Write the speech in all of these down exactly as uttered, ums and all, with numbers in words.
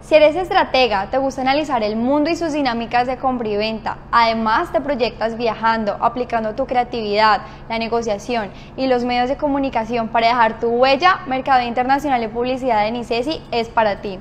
Si eres estratega, te gusta analizar el mundo y sus dinámicas de compra y venta, además te proyectas viajando, aplicando tu creatividad, la negociación y los medios de comunicación para dejar tu huella, Mercadeo Internacional y Publicidad en ICESI es para ti.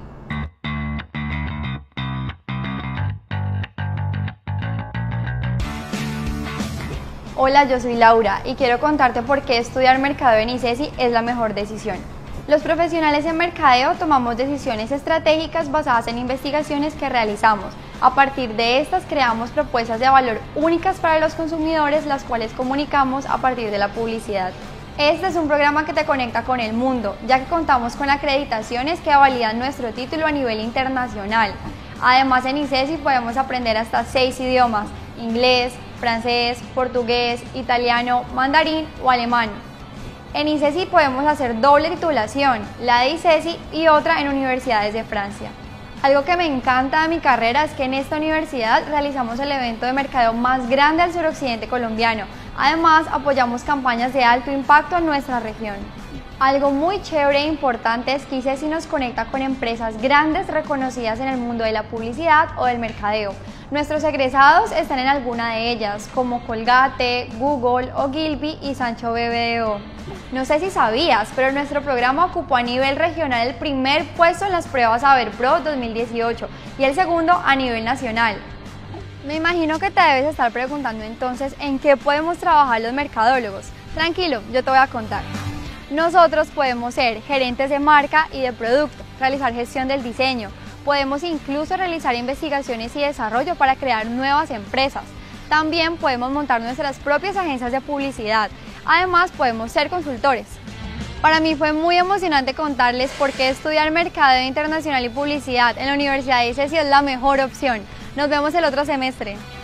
Hola, yo soy Laura y quiero contarte por qué estudiar Mercadeo en ICESI es la mejor decisión. Los profesionales en mercadeo tomamos decisiones estratégicas basadas en investigaciones que realizamos. A partir de estas creamos propuestas de valor únicas para los consumidores, las cuales comunicamos a partir de la publicidad. Este es un programa que te conecta con el mundo, ya que contamos con acreditaciones que validan nuestro título a nivel internacional. Además, en ICESI podemos aprender hasta seis idiomas: inglés, francés, portugués, italiano, mandarín o alemán. En ICESI podemos hacer doble titulación, la de ICESI y otra en universidades de Francia. Algo que me encanta de mi carrera es que en esta universidad realizamos el evento de mercadeo más grande del suroccidente colombiano. Además, apoyamos campañas de alto impacto en nuestra región. Algo muy chévere e importante es que ICESI nos conecta con empresas grandes reconocidas en el mundo de la publicidad o del mercadeo. Nuestros egresados están en alguna de ellas, como Colgate, Google, Ogilvy y Sancho B B D O. No sé si sabías, pero nuestro programa ocupó a nivel regional el primer puesto en las pruebas AverPro dos mil dieciocho y el segundo a nivel nacional. Me imagino que te debes estar preguntando entonces en qué podemos trabajar los mercadólogos. Tranquilo, yo te voy a contar. Nosotros podemos ser gerentes de marca y de producto, realizar gestión del diseño, podemos incluso realizar investigaciones y desarrollo para crear nuevas empresas. También podemos montar nuestras propias agencias de publicidad. Además, podemos ser consultores. Para mí fue muy emocionante contarles por qué estudiar Mercadeo Internacional y Publicidad en la Universidad de ICESI es la mejor opción. Nos vemos el otro semestre.